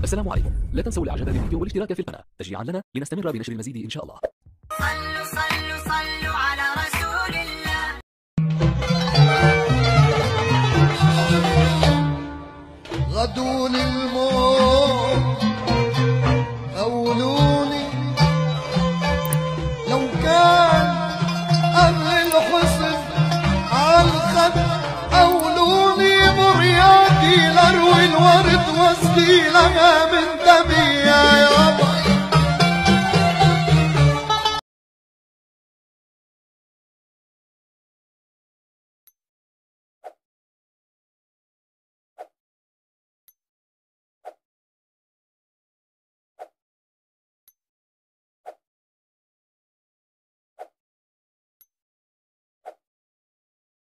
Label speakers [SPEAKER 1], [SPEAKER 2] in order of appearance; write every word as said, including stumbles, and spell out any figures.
[SPEAKER 1] السلام عليكم، لا تنسوا الاعجاب بالفيديو والاشتراك في القناة تشجيعا لنا لنستمر بنشر المزيد ان شاء الله.
[SPEAKER 2] صلوا صلوا صلوا على رسول الله.
[SPEAKER 3] غدوني الموت قولوني لو كان أهل الحسن عالخد قولوني مرياتي لروي الورد واسقي لها من دمي